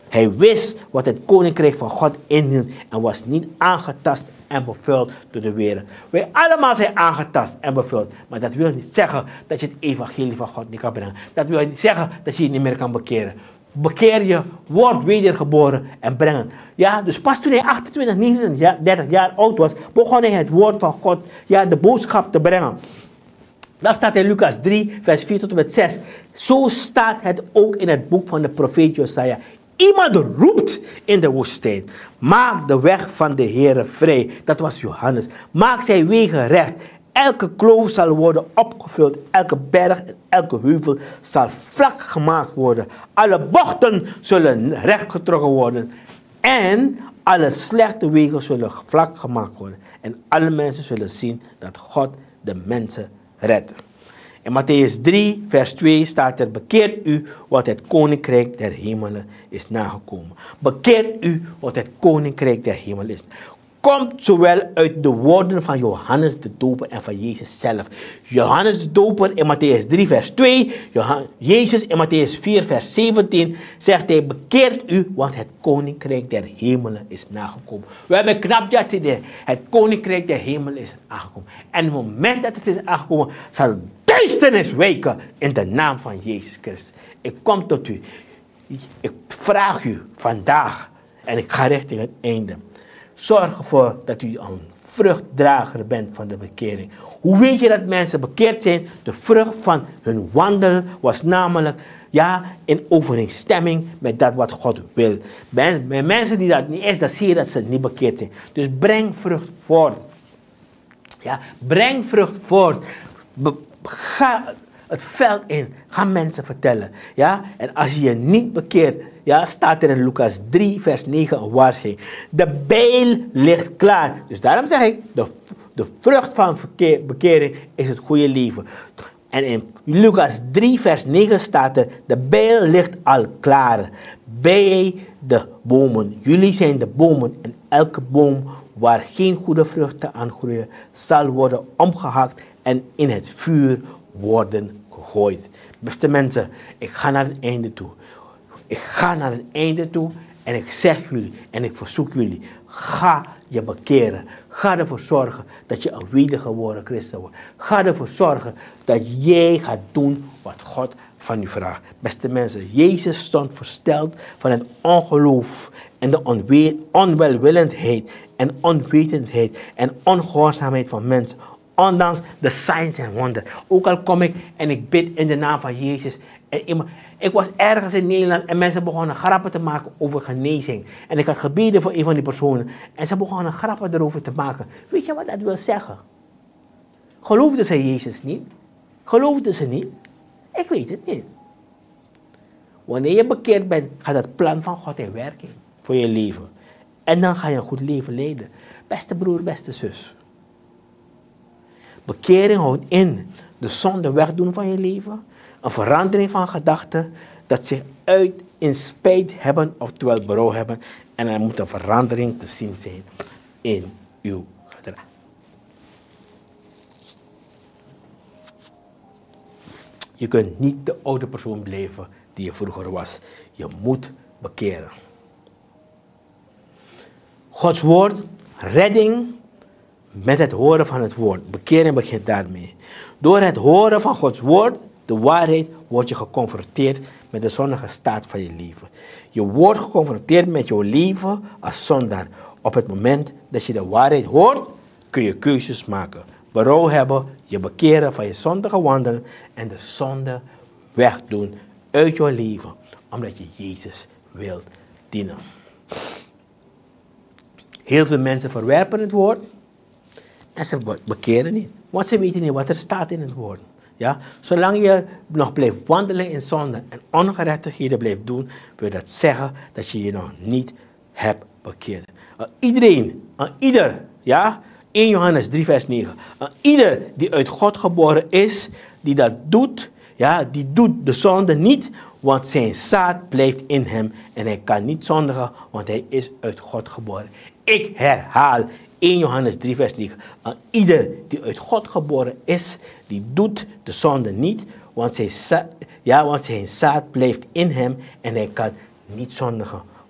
Hij wist wat het koninkrijk van God inhield en was niet aangetast en bevuild door de wereld. Wij allemaal zijn aangetast en bevuild. Maar dat wil niet zeggen dat je het evangelie van God niet kan brengen. Dat wil niet zeggen dat je je niet meer kan bekeren. Bekeer je, word wedergeboren en brengen. Ja, dus pas toen hij 28, 29, 30 jaar oud was, begon hij het woord van God, ja, de boodschap te brengen. Dat staat in Lucas 3, vers 4 tot en met 6. Zo staat het ook in het boek van de profeet Jesaja. Iemand roept in de woestijn. Maak de weg van de Heere vrij. Dat was Johannes. Maak zijn wegen recht. Elke kloof zal worden opgevuld. Elke berg en elke heuvel zal vlak gemaakt worden. Alle bochten zullen rechtgetrokken worden. En alle slechte wegen zullen vlak gemaakt worden. En alle mensen zullen zien dat God de mensen redt. In Matthäus 3, vers 2 staat er: bekeert u, want het koninkrijk der hemelen is nagekomen. Bekeert u, want het koninkrijk der hemelen is. Komt zowel uit de woorden van Johannes de Doper en van Jezus zelf. Johannes de Doper in Matthäus 3, vers 2. Jezus in Matthäus 4, vers 17 zegt hij: bekeert u, want het koninkrijk der hemelen is nagekomen. We hebben knap dat idee. Het koninkrijk der hemelen is aangekomen. En op het moment dat het is aangekomen, zal duisternis wijken in de naam van Jezus Christus. Ik kom tot u. Ik vraag u vandaag, en ik ga richting het einde. Zorg ervoor dat u een vruchtdrager bent van de bekering. Hoe weet je dat mensen bekeerd zijn? De vrucht van hun wandel was namelijk, ja, in overeenstemming met dat wat God wil. Bij mensen die dat niet is, dan zie je dat ze niet bekeerd zijn. Dus breng vrucht voort. Ja, breng vrucht voort. Ga het veld in. Ga mensen vertellen. Ja? En als je je niet bekeert, ja, staat er in Lucas 3, vers 9 een waarschuwing. De bijl ligt klaar. Dus daarom zeg ik, de vrucht van bekering is het goede leven. En in Lucas 3, vers 9 staat er: de bijl ligt al klaar bij de bomen. Jullie zijn de bomen en elke boom waar geen goede vruchten aan groeien, zal worden omgehakt en in het vuur worden gegooid. Beste mensen, ik ga naar het einde toe. Ik ga naar het einde toe en ik zeg jullie en ik verzoek jullie: ga je bekeren. Ga ervoor zorgen dat je een wedergeboren christen wordt. Ga ervoor zorgen dat jij gaat doen wat God van u vraagt. Beste mensen, Jezus stond versteld van het ongeloof en de onwelwillendheid en onwetendheid en ongehoorzaamheid van mensen. Ondanks de signs en wonders. Ook al kom ik en ik bid in de naam van Jezus. Ik was ergens in Nederland en mensen begonnen grappen te maken over genezing. En ik had gebeden voor een van die personen. En ze begonnen grappen erover te maken. Weet je wat dat wil zeggen? Geloofden ze Jezus niet? Geloofden ze niet? Ik weet het niet. Wanneer je bekeerd bent, gaat het plan van God in werking voor je leven. En dan ga je een goed leven leiden. Beste broer, beste zus. Bekering houdt in de zonde wegdoen van je leven. Een verandering van gedachten dat zich uit in spijt hebben, oftewel berouw hebben. En er moet een verandering te zien zijn in uw gedrag. Je kunt niet de oude persoon blijven die je vroeger was. Je moet bekeren. Gods woord, redding met het horen van het woord. Bekering begint daarmee. Door het horen van Gods woord, de waarheid, word je geconfronteerd met de zondige staat van je leven. Je wordt geconfronteerd met jouw leven als zondaar. Op het moment dat je de waarheid hoort, kun je keuzes maken. Berouw hebben, je bekeren van je zondige wandelen en de zonde wegdoen uit jouw leven, omdat je Jezus wilt dienen. Heel veel mensen verwerpen het woord en ze bekeren niet, want ze weten niet wat er staat in het woord. Ja? Zolang je nog blijft wandelen in zonde en ongerechtigheden blijft doen, wil dat zeggen dat je je nog niet hebt bekeerd. Ieder, ja? 1 Johannes 3 vers 9. Ieder die uit God geboren is, die dat doet, ja, die doet de zonde niet, want zijn zaad blijft in hem en hij kan niet zondigen, want hij is uit God geboren. Ik herhaal 1 Johannes 3 vers 9. Ieder die uit God geboren is, die doet de zonde niet, want zijn zaad blijft in hem en hij kan niet zondigen,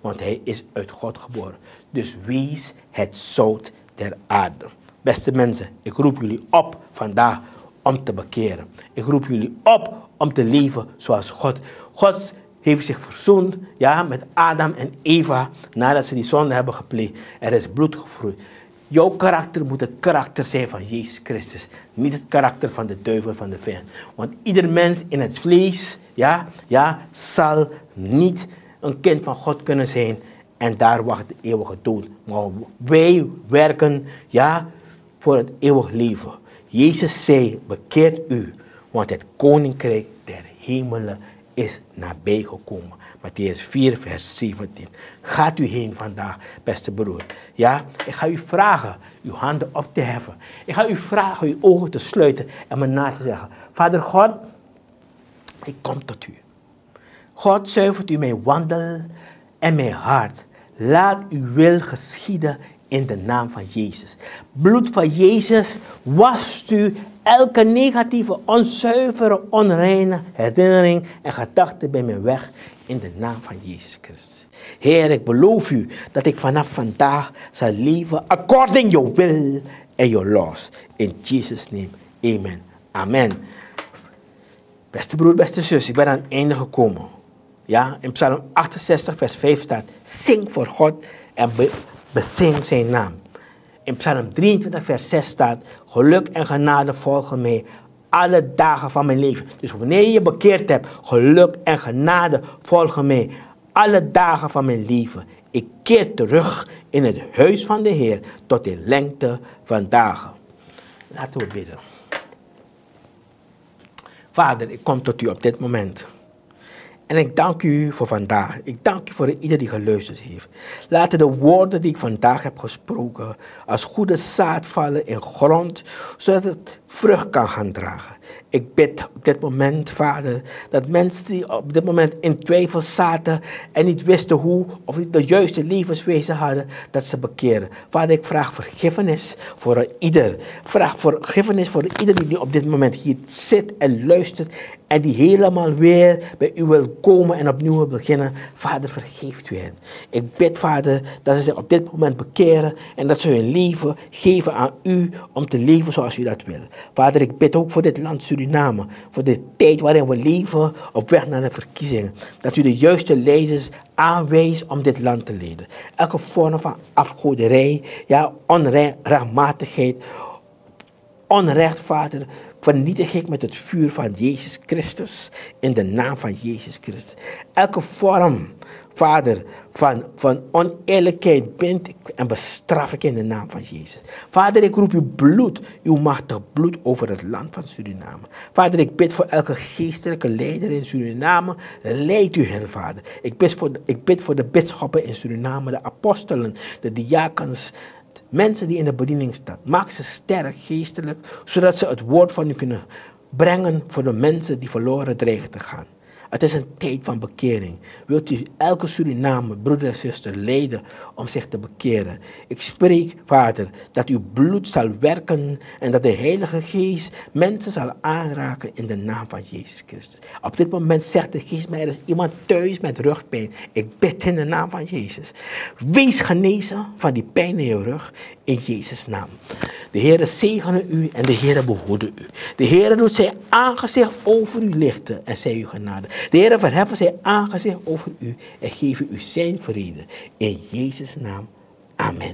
want hij is uit God geboren. Dus wees het zout der aarde. Beste mensen, ik roep jullie op vandaag om te bekeren. Ik roep jullie op om te leven zoals God. God heeft zich verzoend, ja, met Adam en Eva nadat ze die zonde hebben gepleegd. Er is bloed gevloeid. Jouw karakter moet het karakter zijn van Jezus Christus. Niet het karakter van de duivel, van de vijand. Want ieder mens in het vlees, zal niet een kind van God kunnen zijn. En daar wacht de eeuwige dood. Maar wij werken, voor het eeuwig leven. Jezus zei, bekeert u, want het koninkrijk der hemelen is nabijgekomen. Mattheüs 4, vers 17. Gaat u heen vandaag, beste broer. Ja, ik ga u vragen uw handen op te heffen. Ik ga u vragen uw ogen te sluiten en me na te zeggen. Vader God, ik kom tot u. God, zuivert u mijn wandel en mijn hart. Laat uw wil geschieden in de naam van Jezus. Bloed van Jezus wast u elke negatieve, onzuivere, onreine herinnering en gedachte bij mij weg in de naam van Jezus Christus. Heer, ik beloof u dat ik vanaf vandaag zal leven according your will and your laws. In Jesus' name, amen. Amen. Beste broer, beste zus, ik ben aan het einde gekomen. Ja, in Psalm 68, vers 5 staat, zing voor God en bezing zijn naam. In Psalm 23, vers 6 staat, geluk en genade volgen mij alle dagen van mijn leven. Dus wanneer je je bekeerd hebt, geluk en genade volgen mij alle dagen van mijn leven. Ik keer terug in het huis van de Heer tot in lengte van dagen. Laten we bidden. Vader, ik kom tot u op dit moment. En ik dank u voor vandaag. Ik dank u voor ieder die geluisterd heeft. Laten de woorden die ik vandaag heb gesproken als goede zaad vallen in grond, zodat het vrucht kan gaan dragen. Ik bid op dit moment, Vader, dat mensen die op dit moment in twijfel zaten en niet wisten hoe of de juiste levenswijze hadden, dat ze bekeren. Vader, ik vraag vergiffenis voor ieder. Vraag vergiffenis voor ieder die op dit moment hier zit en luistert en die helemaal weer bij u wil komen en opnieuw wil beginnen. Vader, vergeeft u hen. Ik bid, Vader, dat ze zich op dit moment bekeren en dat ze hun leven geven aan u om te leven zoals u dat wil. Vader, ik bid ook voor dit land Suriname, voor de tijd waarin we leven op weg naar de verkiezingen. Dat u de juiste leiders aanwijst om dit land te leiden. Elke vorm van afgoderij, onrechtmatigheid, onrecht, Vader, vernietig ik met het vuur van Jezus Christus, in de naam van Jezus Christus. Elke vorm, Vader, van oneerlijkheid bind ik en bestraf ik in de naam van Jezus. Vader, ik roep uw bloed, uw machtig bloed over het land van Suriname. Vader, ik bid voor elke geestelijke leider in Suriname, leid u hen, Vader. Ik bid voor de bisschoppen in Suriname, de apostelen, de diakens, mensen die in de bediening staan. Maak ze sterk geestelijk, zodat ze het woord van u kunnen brengen voor de mensen die verloren dreigen te gaan. Het is een tijd van bekering. Wilt u elke Suriname, broeder en zuster, leiden om zich te bekeren? Ik spreek, Vader, dat uw bloed zal werken en dat de Heilige Geest mensen zal aanraken in de naam van Jezus Christus. Op dit moment zegt de Geest mij, er is iemand thuis met rugpijn. Ik bid in de naam van Jezus. Wees genezen van die pijn in je rug in Jezus' naam. De Heere zegene u en de Heere behoede u. De Heere doet zijn aangezicht over u lichten en zij u genade. De Heere verheffen zijn aangezicht over u en geven u zijn vrede. In Jezus' naam. Amen.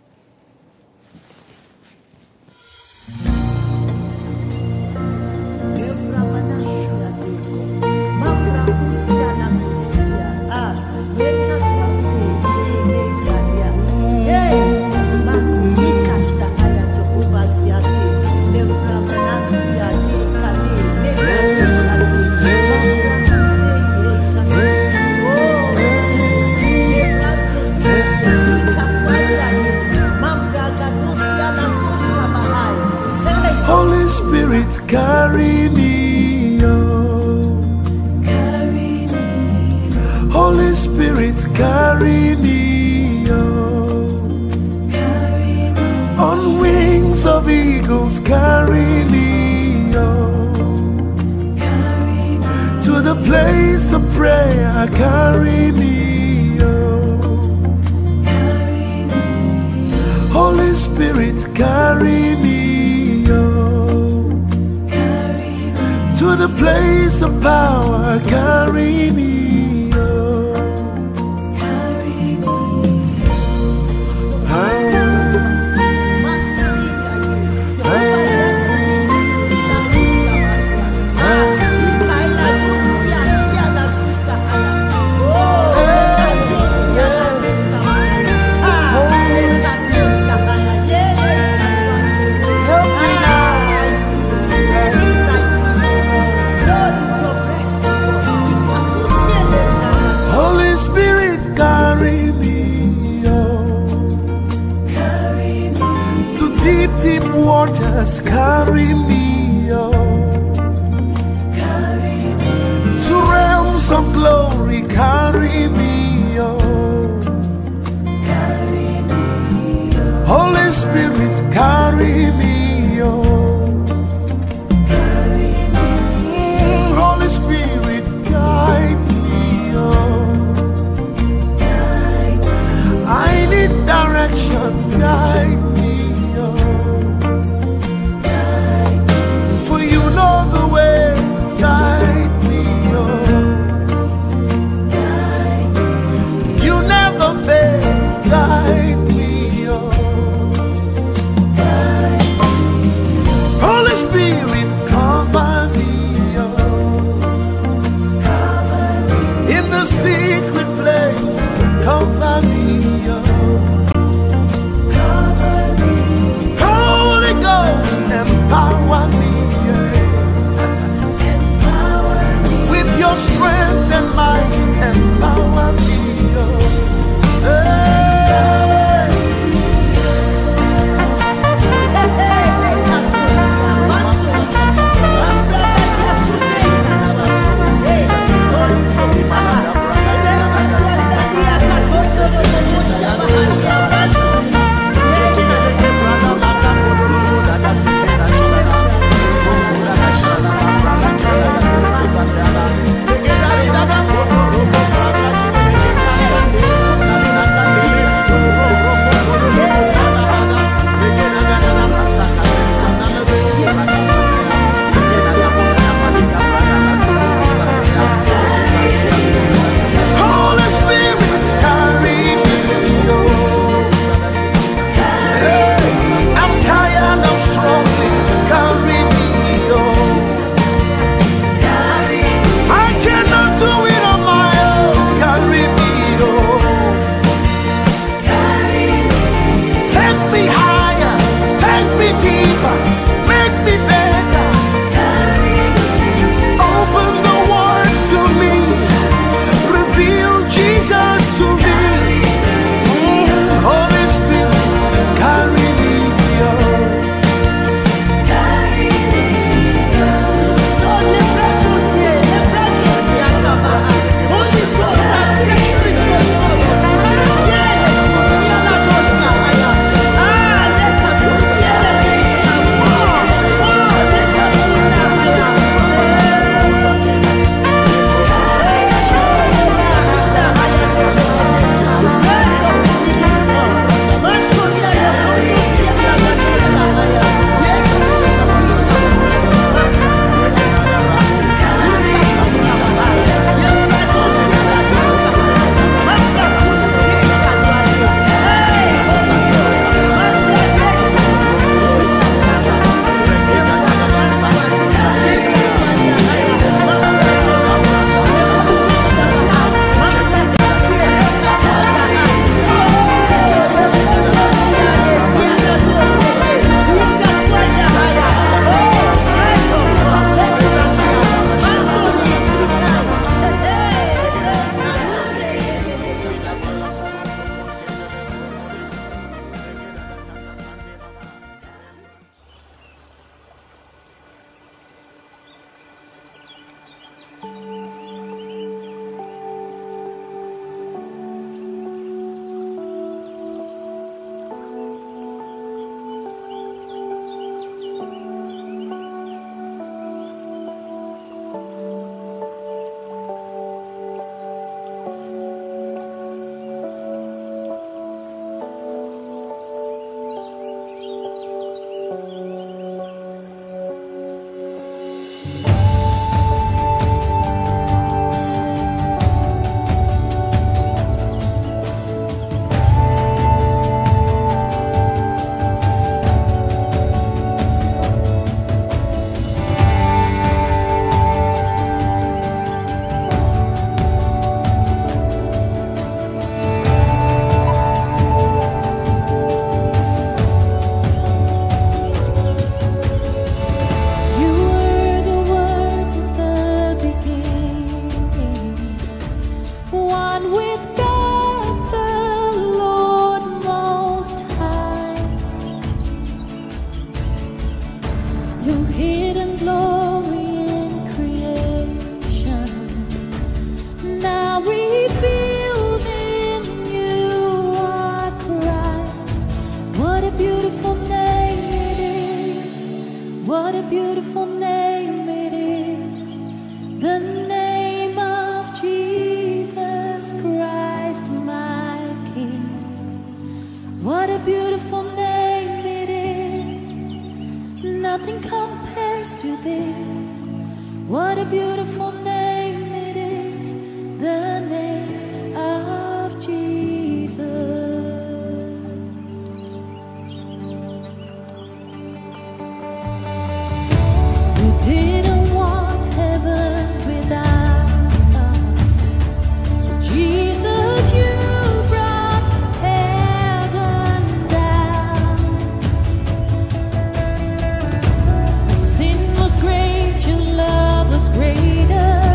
Spirit, carry me, oh. Carry me. Holy Spirit, carry me, oh. Carry me. On wings of eagles, carry me, oh. Carry me. To the place of prayer, carry me, oh. Spirit, carry me, oh, to the place of power, carry me, oh. Holy Spirit, carry me, oh, to deep, deep waters, carry me, oh, to realms of glory, carry me, oh. Holy Spirit, carry me, oh. Holy Spirit, guide me, oh. I need direction, guide me, oh. For you know the way, guide me, oh. You never fail, guide me, oh. beautiful name it is, the name of Jesus Christ, my King. What a beautiful name it is, nothing compares to this. What a beautiful name it is, the name of Jesus. You didn't want heaven without us, so Jesus, you brought heaven down. My sin was great, your love was greater.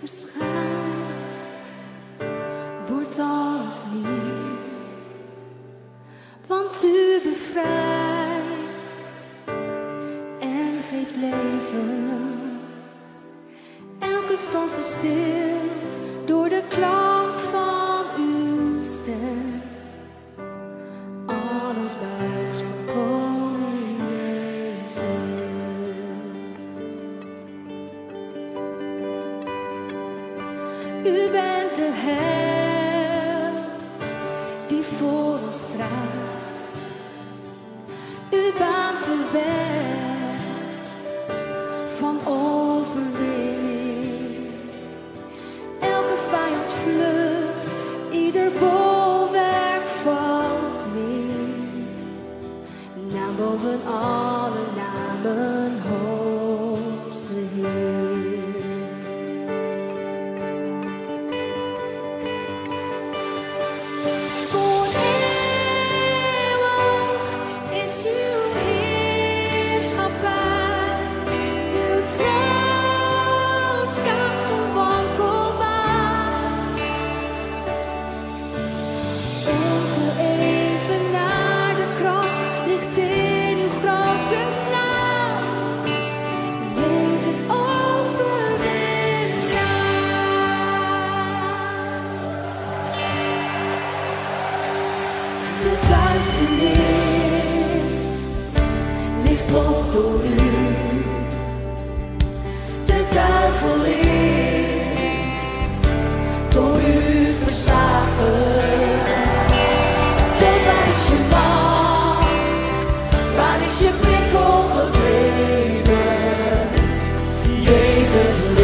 verschijnt, wordt alles nieuw. Want u bevrijdt en geeft leven. Elke storm verstilt door de klank van uw stem. Alles buigt voor koning Jezus. U bent de held die voor ons strijdt. U baant de weg van overwinning. Elke vijand vlucht, ieder bolwerk valt neer. Naam boven alle namen, hoogste Heer. Voor eeuwig is uw heerschappij. Uw troon staat onwankelbaar. Ongeëvenaarde kracht ligt in uw grote naam. Jezus overwinnaar. De duisternis ligt op door u. De duivel is door u verslagen. Dus waar is je macht? Waar is je prikkel gebleven? Jezus